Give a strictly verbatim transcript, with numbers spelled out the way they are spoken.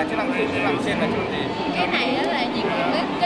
chức năng phụ, chức năng trên là chức năng gì? Cái này á là nhiệt độ bếp